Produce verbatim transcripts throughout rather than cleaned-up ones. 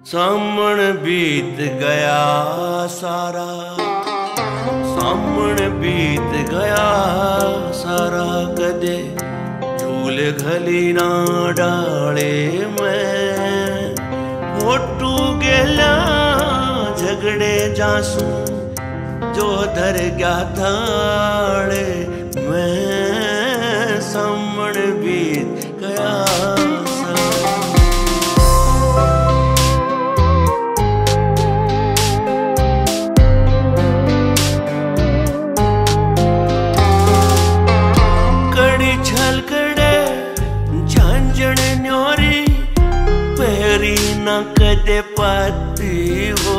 सामण बीत गया सारा, सामण बीत गया सारा, कदे झूल घली ना डाले मैं। फोटू गेला झगड़े जासू जो धर गया थाड़े मैं। सामण बीत गया न कदे पाती हो।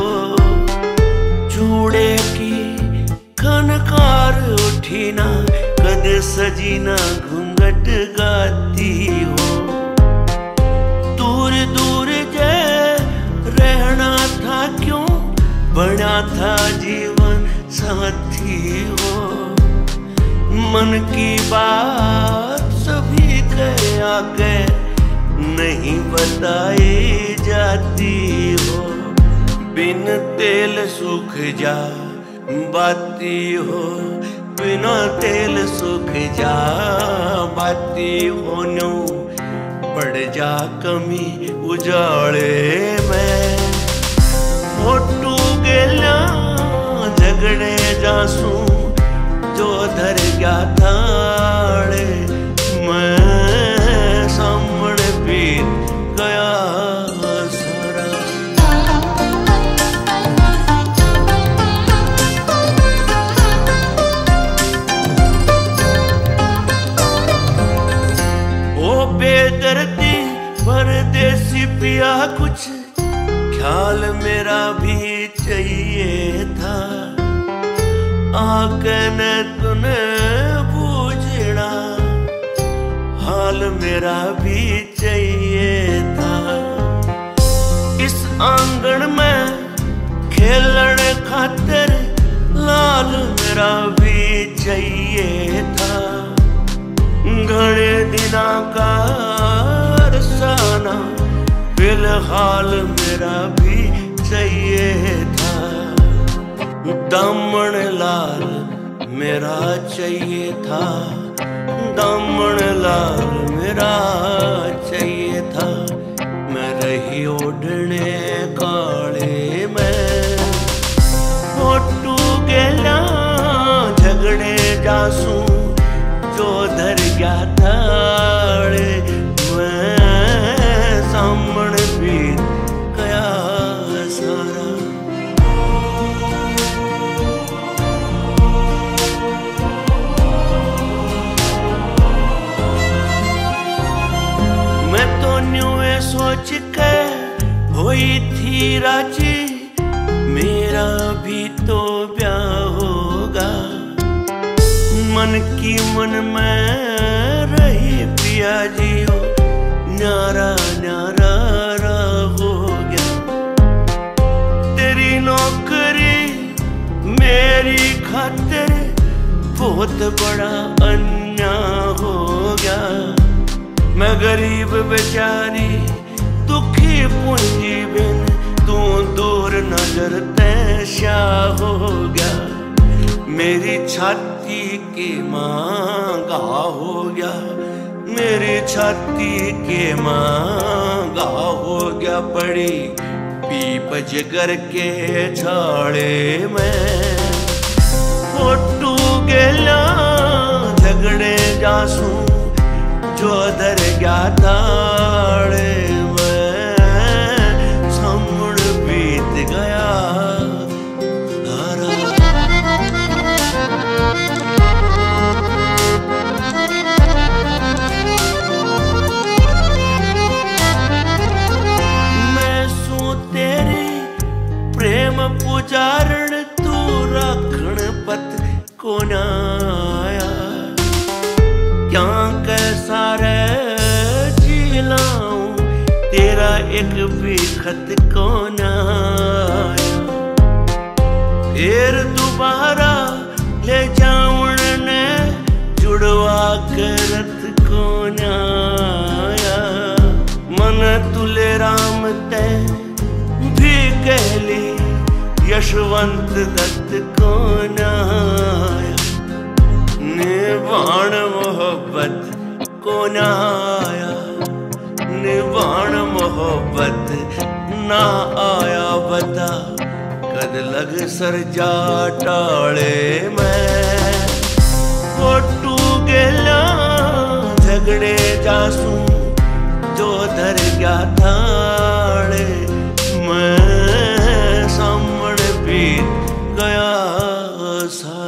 चूड़े की खनकार उठी ना कदे सजी ना घूंघट गाती हो। दूर दूर जे रहना था क्यों बना था जीवन साथी हो। मन की बात सभी के आगे नहीं बताई जाती हो। बिन तेल सूख जा बाती हो, बिना तेल सूख जा बाती हो। नो बढ़ जा कमी उजाड़े में। फोटू गेला झगड़े जासू जो धर गया थाड़े मैं। सामण बीत गया सारा। ओ बेदर्दी परदेसी पिया कुछ ख्याल मेरा भी चाहिए था। आके न तूने पूछना हाल मेरा भी चाहिए था। इस आंगन में खेलने खातिर लाल मेरा भी चाहिए था। घने दिना का अरसाना फिलहाल मेरा भी चाहिए था। दामन लाल मेरा चाहिए था, दामन लाल मेरा चाहिए था। मैं रही ओढ़ने काले में। फोटू गेला झगड़े जासू जो धर गया थाड़े मैं। सामण बीत गया सारा। सोच के हुई थी राजी मेरा भी तो ब्याह होगा। मन की मन में रही पिया जी हो न्यारा न्यारा हो गया। तेरी नौकरी मेरी खातिर बहुत बड़ा अन्याय हो गया। मैं गरीब बेचारी दुखी पूंजी बिन तू दूर नजर तैशा हो गया। मेरी छाती की मांगा हो गया, मेरी छाती के मांगा हो गया। पड़ी पीप जिगर के छाड़े में। फोटू गेला झगड़े जासू जो धर गया थाड़े में। सामण बीत गया सारा। मैं सू तेरी प्रेम पुजारण तू राखण पत को ना आया। क्या कैसा रे जी लाऊं तेरा एक भी खत को ना आया। फिर दोबारा ले जाऊं ने जुड़वा करत को ना आया। मन तुले राम ते गेली यशवंत दत्त कोण आया, निभाण मोहब्बत कोण आया, निभाण मोहब्बत ना आया बता, कद लग सर जा टाळे मैं फोटू गेल्या झगडे जासू जो धर गया थाळे, मैं सामने बीत गया सा।